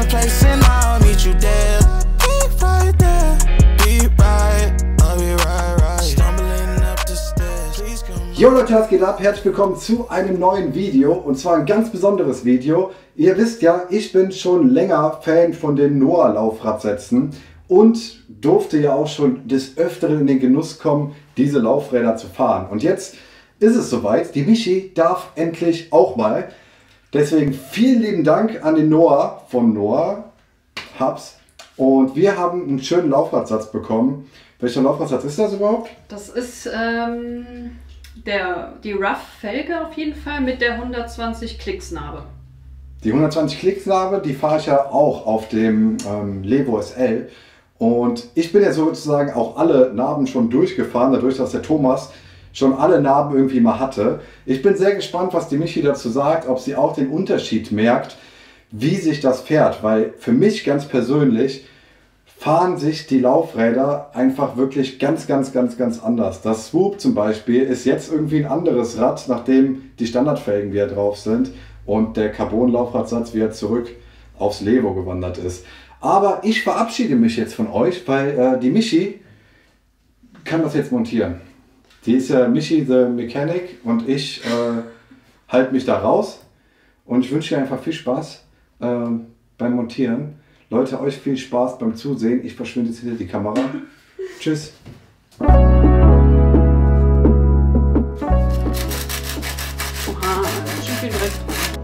a place and I'll meet you there. Deep right there, deep right, I'll be right, stumbling up the stairs. Please come. Jo Leute, was geht ab? Herzlich willkommen zu einem neuen Video, und zwar ein ganz besonderes Video. Ihr wisst ja, ich bin schon länger Fan von den Noah Laufradsätzen und durfte ja auch schon des Öfteren in den Genuss kommen, diese Laufräder zu fahren. Und jetzt ist es soweit, die Michi darf endlich auch mal. Deswegen vielen lieben Dank an den Noah von Noah Hubs. Und wir haben einen schönen Laufradsatz bekommen. Welcher Laufradsatz ist das überhaupt? Das ist die Rough-Felge auf jeden Fall mit der 120 Klicks-Narbe. Die 120 Klicks-Narbe, die fahre ich ja auch auf dem Levo SL. Und ich bin ja sozusagen auch alle Narben schon durchgefahren, dadurch, dass der Thomas schon alle Narben irgendwie mal hatte. Ich bin sehr gespannt, was die Michi dazu sagt, ob sie auch den Unterschied merkt, wie sich das fährt. Weil für mich ganz persönlich fahren sich die Laufräder einfach wirklich ganz anders. Das Swoop zum Beispiel ist jetzt irgendwie ein anderes Rad, nachdem die Standardfelgen wieder drauf sind und der Carbon-Laufradsatz wieder zurück aufs Levo gewandert ist. Aber ich verabschiede mich jetzt von euch, weil die Michi kann das jetzt montieren. Die ist ja Michi the Mechanic und ich halte mich da raus. Und ich wünsche dir einfach viel Spaß beim Montieren. Leute, euch viel Spaß beim Zusehen. Ich verschwinde jetzt hinter die Kamera. Tschüss. Oha, schon viel Dreck.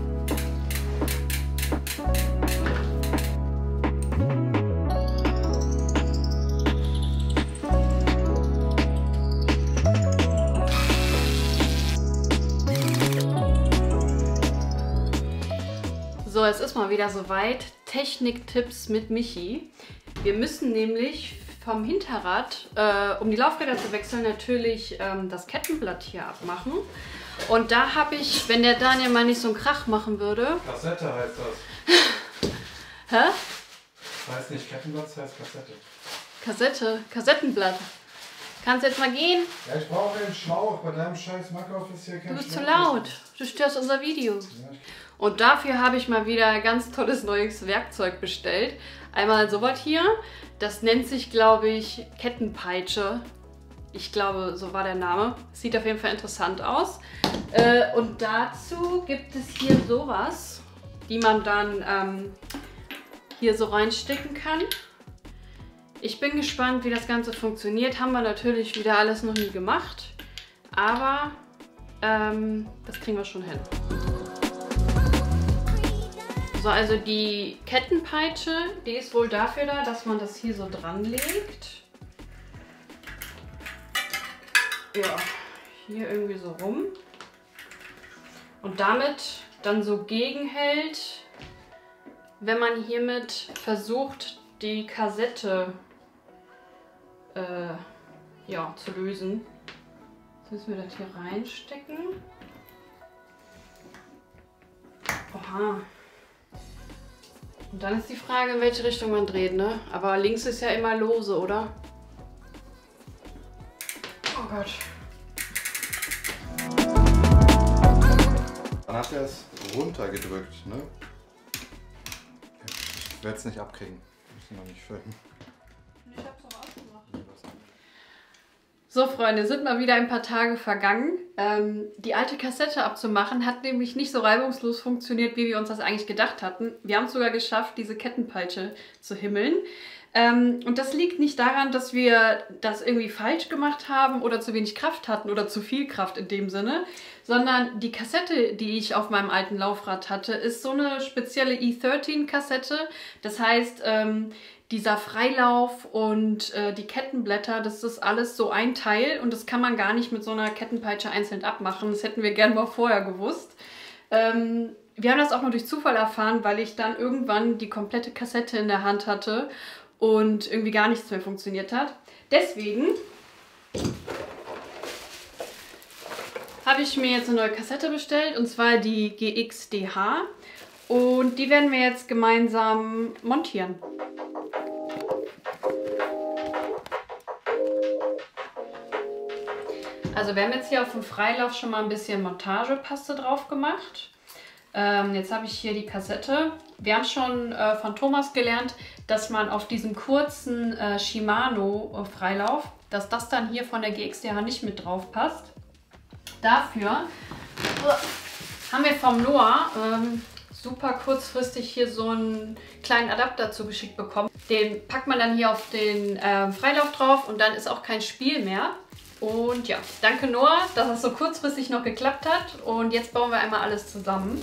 So, es ist mal wieder soweit. Techniktipps mit Michi. Wir müssen nämlich vom Hinterrad, um die Laufräder zu wechseln, natürlich das Kettenblatt hier abmachen. Und da habe ich, wenn der Daniel mal nicht so einen Krach machen würde... Kassette heißt das. Hä? Das heißt nicht Kettenblatt, das heißt Kassette. Kassette, Kassettenblatt. Kannst jetzt mal gehen? Ja, ich brauche einen Schlauch. Bei deinem scheiß Mackauf ist hier kein Schlauch. Du bist zu laut. Du störst unser Video. Und dafür habe ich mal wieder ein ganz tolles neues Werkzeug bestellt. Einmal sowas hier. Das nennt sich, glaube ich, Kettenpeitsche. Ich glaube, so war der Name. Sieht auf jeden Fall interessant aus. Und dazu gibt es hier sowas, die man dann hier so reinstecken kann. Ich bin gespannt, wie das Ganze funktioniert. Haben wir natürlich wieder alles noch nie gemacht. Aber das kriegen wir schon hin. So, also die Kettenpeitsche, die ist wohl dafür da, dass man das hier so dran legt. Ja, hier irgendwie so rum. Und damit dann so gegenhält, wenn man hiermit versucht, die Kassette ja, zu lösen. Jetzt müssen wir das hier reinstecken. Oha. Und dann ist die Frage, in welche Richtung man dreht, ne? Aber links ist ja immer lose, oder? Oh Gott. Dann hat er es runtergedrückt, ne? Ich werde es nicht abkriegen. Ich muss noch nicht filmen. Ich hab's doch ausgemacht. So Freunde, sind mal wieder ein paar Tage vergangen. Die alte Kassette abzumachen hat nämlich nicht so reibungslos funktioniert, wie wir uns das eigentlich gedacht hatten. Wir haben es sogar geschafft, diese Kettenpeitsche zu himmeln. Und das liegt nicht daran, dass wir das irgendwie falsch gemacht haben oder zu wenig Kraft hatten oder zu viel Kraft in dem Sinne, sondern die Kassette, die ich auf meinem alten Laufrad hatte, ist so eine spezielle E13-Kassette. Das heißt, dieser Freilauf und die Kettenblätter, das ist alles so ein Teil und das kann man gar nicht mit so einer Kettenpeitsche einzeln abmachen. Das hätten wir gern mal vorher gewusst. Wir haben das auch nur durch Zufall erfahren, weil ich dann irgendwann die komplette Kassette in der Hand hatte und irgendwie gar nichts mehr funktioniert hat. Deswegen habe ich mir jetzt eine neue Kassette bestellt, und zwar die GXDH. Und die werden wir jetzt gemeinsam montieren. Also wir haben jetzt hier auf dem Freilauf schon mal ein bisschen Montagepaste drauf gemacht. Jetzt habe ich hier die Kassette. Wir haben schon von Thomas gelernt, dass man auf diesem kurzen Shimano-Freilauf, dass das dann hier von der GXDH nicht mit drauf passt. Dafür haben wir vom Noah super kurzfristig hier so einen kleinen Adapter zugeschickt bekommen. Den packt man dann hier auf den Freilauf drauf und dann ist auch kein Spiel mehr. Und ja, danke Noah, dass es so kurzfristig noch geklappt hat. Und jetzt bauen wir einmal alles zusammen.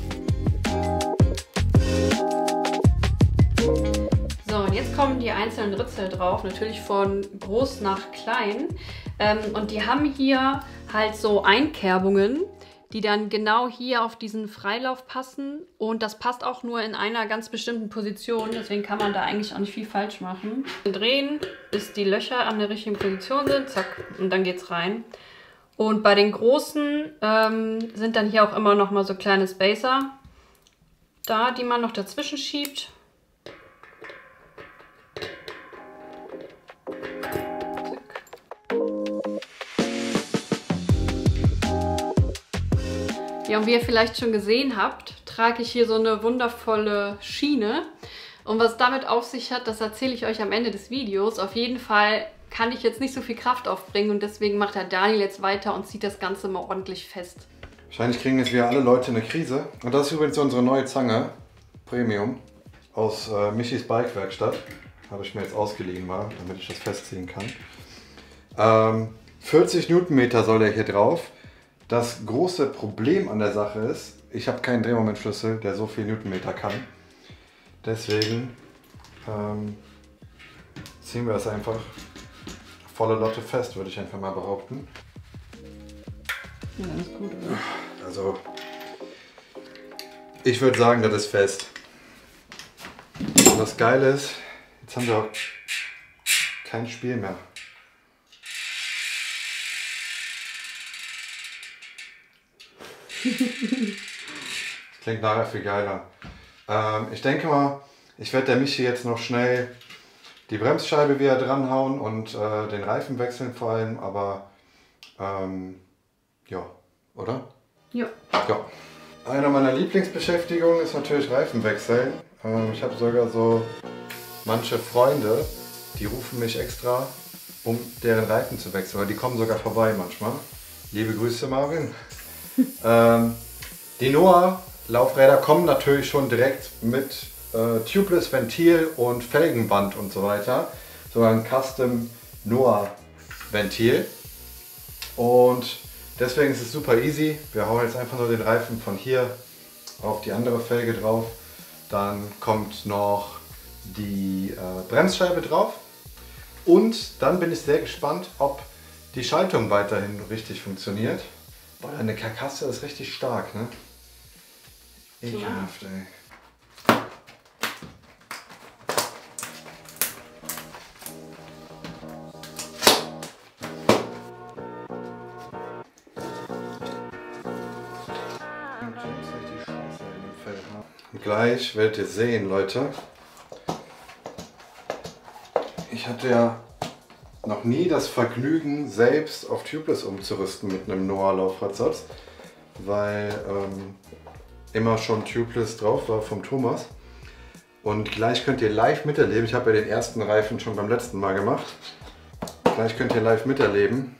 So, und jetzt kommen die einzelnen Ritzel drauf, natürlich von groß nach klein. Und die haben hier halt so Einkerbungen, die dann genau hier auf diesen Freilauf passen. Und das passt auch nur in einer ganz bestimmten Position. Deswegen kann man da eigentlich auch nicht viel falsch machen. Drehen, bis die Löcher an der richtigen Position sind. Zack, und dann geht's rein. Und bei den großen sind dann hier auch immer noch mal so kleine Spacer da, die man noch dazwischen schiebt. Ja, und wie ihr vielleicht schon gesehen habt, trage ich hier so eine wundervolle Schiene. Und was damit auf sich hat, das erzähle ich euch am Ende des Videos. Auf jeden Fall kann ich jetzt nicht so viel Kraft aufbringen und deswegen macht der Daniel jetzt weiter und zieht das Ganze mal ordentlich fest. Wahrscheinlich kriegen jetzt wieder alle Leute eine Krise. Und das ist übrigens unsere neue Zange, Premium, aus Michis Bikewerkstatt. Habe ich mir jetzt ausgeliehen mal, damit ich das festziehen kann. 40 Newtonmeter soll der hier drauf. Das große Problem an der Sache ist, ich habe keinen Drehmomentschlüssel, der so viel Newtonmeter kann. Deswegen ziehen wir das einfach volle Lotte fest, würde ich einfach mal behaupten. Ja, das ist gut, oder? Also, ich würde sagen, das ist fest. Und das Geile ist, jetzt haben wir auch kein Spiel mehr. Das klingt nachher viel geiler. Ich denke mal, ich werde der Michi jetzt noch schnell die Bremsscheibe wieder dranhauen und den Reifen wechseln vor allem, aber ja, oder? Ja. Ja. Eine meiner Lieblingsbeschäftigungen ist natürlich Reifen wechseln. Ich habe sogar so manche Freunde, die rufen mich extra, um deren Reifen zu wechseln, weil die kommen sogar vorbei manchmal. Liebe Grüße, Marvin. Die Noah Laufräder kommen natürlich schon direkt mit Tubeless Ventil und Felgenband und so weiter. So ein Custom Noah Ventil. Und deswegen ist es super easy. Wir hauen jetzt einfach nur den Reifen von hier auf die andere Felge drauf. Dann kommt noch die Bremsscheibe drauf. Und dann bin ich sehr gespannt, ob die Schaltung weiterhin richtig funktioniert. Boah, eine Karkasse ist richtig stark, ne? Ekelhaft, ey. Und gleich werdet ihr sehen, Leute. Ich hatte ja noch nie das Vergnügen, selbst auf Tubeless umzurüsten mit einem Noah Laufradsatz, weil immer schon Tubeless drauf war vom Thomas. Und gleich könnt ihr live miterleben, ich habe ja den ersten Reifen schon beim letzten Mal gemacht, gleich könnt ihr live miterleben,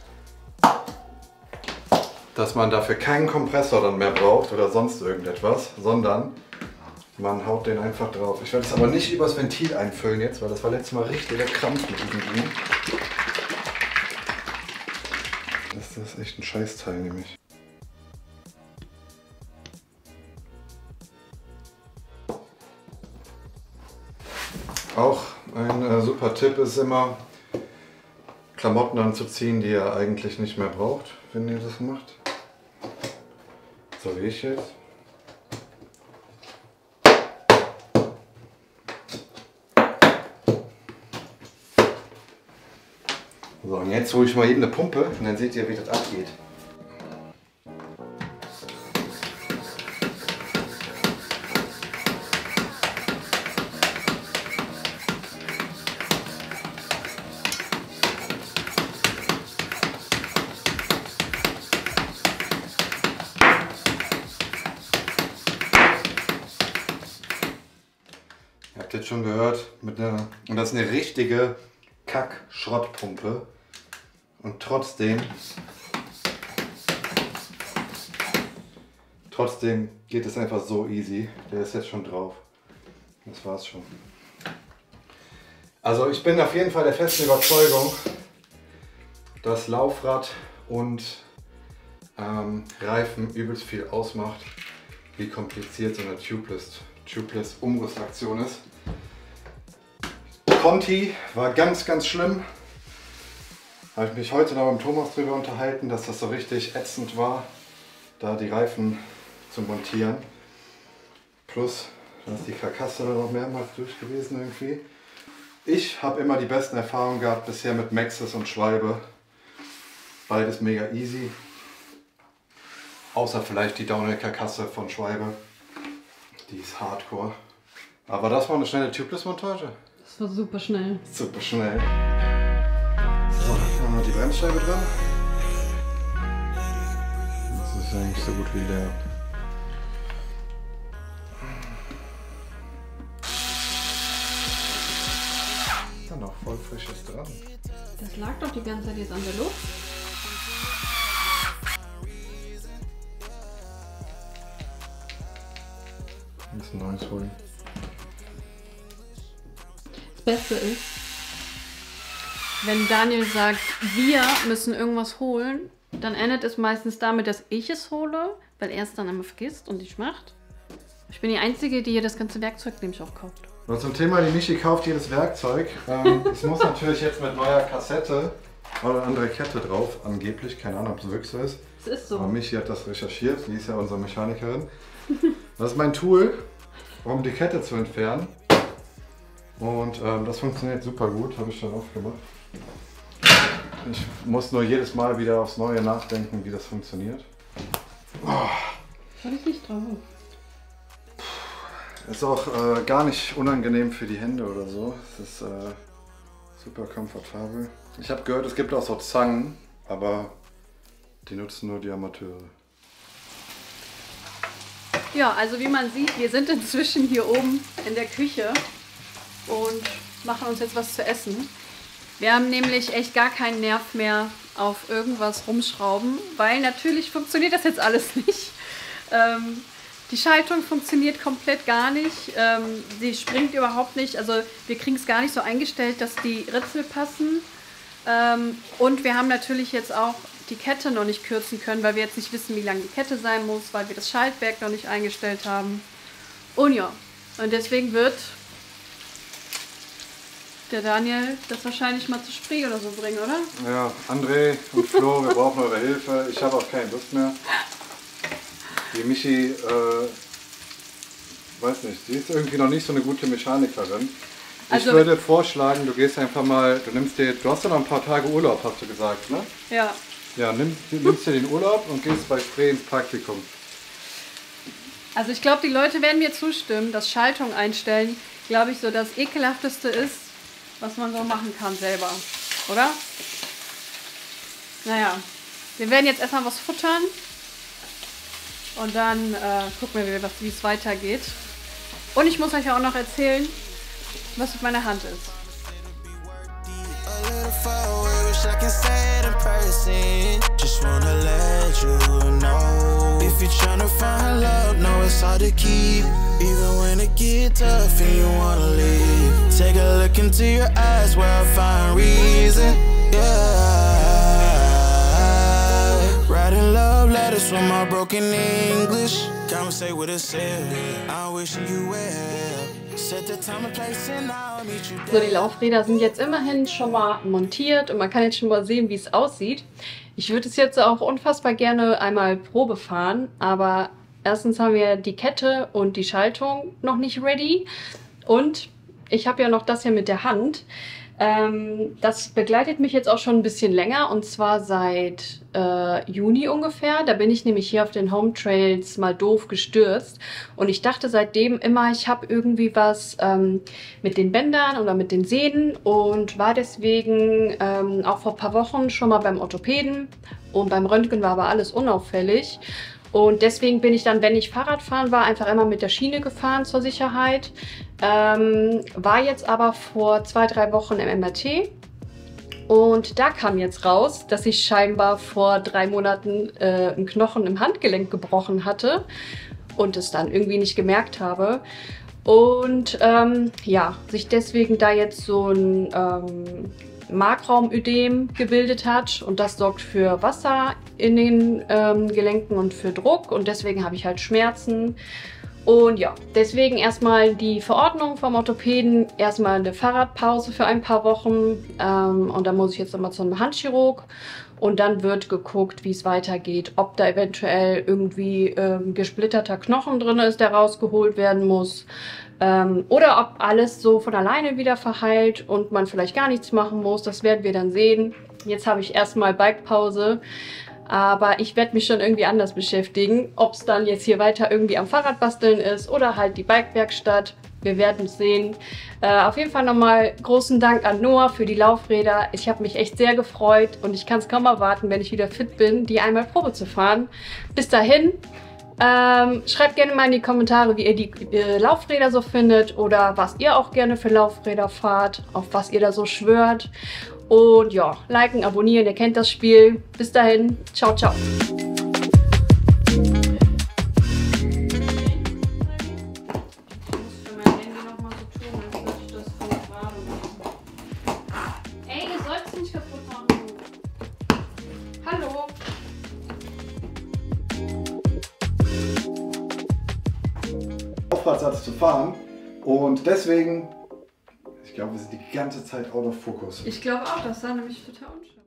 dass man dafür keinen Kompressor dann mehr braucht oder sonst irgendetwas, sondern man haut den einfach drauf. Ich werde es aber nicht übers Ventil einfüllen jetzt, weil das war letztes Mal richtiger Krampf mit diesem Ding. Das ist echt ein Scheißteil nämlich. Auch ein super Tipp ist immer, Klamotten anzuziehen, die ihr eigentlich nicht mehr braucht, wenn ihr das macht. So wie ich jetzt. So, und jetzt hole ich mal eben eine Pumpe und dann seht ihr, wie das abgeht. Ihr habt jetzt schon gehört, und das ist eine richtige Kack-Schrottpumpe. Und trotzdem geht es einfach so easy. Der ist jetzt schon drauf. Das war's schon. Also ich bin auf jeden Fall der festen Überzeugung, dass Laufrad und Reifen übelst viel ausmacht, wie kompliziert so eine Tubeless Umrüstaktion ist. Conti war ganz, ganz schlimm. Habe ich mich heute noch mit Thomas drüber unterhalten, dass das so richtig ätzend war, da die Reifen zu montieren. Plus, da ist die Karkasse noch mehrmals durch gewesen irgendwie. Ich habe immer die besten Erfahrungen gehabt bisher mit Maxxis und Schwalbe. Beides mega easy. Außer vielleicht die Downhill-Karkasse von Schwalbe. Die ist hardcore. Aber das war eine schnelle Tubeless-Montage. Das war super schnell. Super schnell. So, haben wir die Bremsscheibe dran. Das ist eigentlich so gut wie leer. Ist da noch voll frisches dran. Das lag doch die ganze Zeit jetzt an der Luft. Ein neues holen. Das Beste ist, wenn Daniel sagt, wir müssen irgendwas holen, dann endet es meistens damit, dass ich es hole, weil er es dann immer vergisst und nicht macht. Ich bin die Einzige, die hier das ganze Werkzeug nämlich auch kauft. Und zum Thema, die Michi kauft jedes Werkzeug. Es muss natürlich jetzt mit neuer Kassette oder andere Kette drauf, angeblich. Keine Ahnung, ob es wirklich so ist. Es ist so. Aber Michi hat das recherchiert, die ist ja unsere Mechanikerin. Das ist mein Tool, um die Kette zu entfernen. Und das funktioniert super gut, habe ich schon oft gemacht. Ich muss nur jedes Mal wieder aufs Neue nachdenken, wie das funktioniert. Schau dich nicht drauf. Ist auch gar nicht unangenehm für die Hände oder so. Es ist super komfortabel. Ich habe gehört, es gibt auch so Zangen, aber die nutzen nur die Amateure. Ja, also wie man sieht, wir sind inzwischen hier oben in der Küche und machen uns jetzt was zu essen. Wir haben nämlich echt gar keinen Nerv mehr auf irgendwas rumschrauben, weil natürlich funktioniert das jetzt alles nicht. Die Schaltung funktioniert komplett gar nicht, sie springt überhaupt nicht, also wir kriegen es gar nicht so eingestellt, dass die Ritzel passen. Und wir haben natürlich jetzt auch die Kette noch nicht kürzen können, weil wir jetzt nicht wissen, wie lang die Kette sein muss, weil wir das Schaltwerk noch nicht eingestellt haben. Und ja, und deswegen wird der Daniel das wahrscheinlich mal zu Spree oder so bringen, oder? Ja, André und Flo, wir brauchen eure Hilfe. Ich habe auch keine Lust mehr. Die Michi, weiß nicht, sie ist irgendwie noch nicht so eine gute Mechanikerin. Ich würde vorschlagen, du gehst einfach mal, du hast ja noch ein paar Tage Urlaub, hast du gesagt, ne? Ja. Ja, nimmst dir den Urlaub und gehst bei Spree ins Praktikum. Also ich glaube, die Leute werden mir zustimmen, dass Schaltung einstellen, glaube ich, so das ekelhafteste ist, was man so machen kann selber, oder? Naja, wir werden jetzt erstmal was futtern und dann gucken wir, wie es weitergeht. Und ich muss euch auch noch erzählen, was mit meiner Hand ist. Just wanna let you know, if you're tryna find love, no, it's hard to keep, even when it get tough and you wanna leave. Take a look into your eyes where I find reason, yeah. Writing love letters from my broken English, conversate with a self, I'm wishing you well. Set the time and place and I'll meet you there. So, die Laufräder sind jetzt immerhin schon mal montiert und man kann jetzt schon mal sehen, wie es aussieht. Ich würde es jetzt auch unfassbar gerne einmal Probe fahren, aber erstens haben wir die Kette und die Schaltung noch nicht ready und ich habe ja noch das hier mit der Hand. Das begleitet mich jetzt auch schon ein bisschen länger und zwar seit Juni ungefähr. Da bin ich nämlich hier auf den Home Trails mal doof gestürzt und ich dachte seitdem immer, ich habe irgendwie was mit den Bändern oder mit den Sehnen und war deswegen auch vor ein paar Wochen schon mal beim Orthopäden und beim Röntgen war aber alles unauffällig. Und deswegen bin ich dann, wenn ich Fahrrad fahren war, einfach immer mit der Schiene gefahren zur Sicherheit. War jetzt aber vor 2-3 Wochen im MRT. Und da kam jetzt raus, dass ich scheinbar vor 3 Monaten einen Knochen im Handgelenk gebrochen hatte und es dann irgendwie nicht gemerkt habe. Und ja, sich deswegen da jetzt so ein Markraumödem gebildet hat und das sorgt für Wasser in den Gelenken und für Druck und deswegen habe ich halt Schmerzen. Und ja, deswegen erstmal die Verordnung vom Orthopäden, erstmal eine Fahrradpause für ein paar Wochen und dann muss ich jetzt nochmal zu einem Handchirurg und dann wird geguckt, wie es weitergeht, ob da eventuell irgendwie gesplitterter Knochen drin ist, der rausgeholt werden muss oder ob alles so von alleine wieder verheilt und man vielleicht gar nichts machen muss, das werden wir dann sehen. Jetzt habe ich erstmal Bikepause. Aber ich werde mich schon irgendwie anders beschäftigen, ob es dann jetzt hier weiter irgendwie am Fahrrad basteln ist oder halt die Bikewerkstatt. Wir werden es sehen. Auf jeden Fall nochmal großen Dank an Noah für die Laufräder. Ich habe mich echt sehr gefreut und ich kann es kaum erwarten, wenn ich wieder fit bin, die einmal Probe zu fahren. Bis dahin, schreibt gerne mal in die Kommentare, wie ihr die Laufräder so findet oder was ihr auch gerne für Laufräder fahrt, auf was ihr da so schwört. Und ja, liken, abonnieren, ihr kennt das Spiel. Bis dahin, ciao, ciao. Ey, ihr sollt es nicht kaputt machen. Hallo. Auffahrtsatz zu fahren und deswegen, ich glaube, wir sind die ganze Zeit out of focus. Ich glaube auch, das sah nämlich total unschön.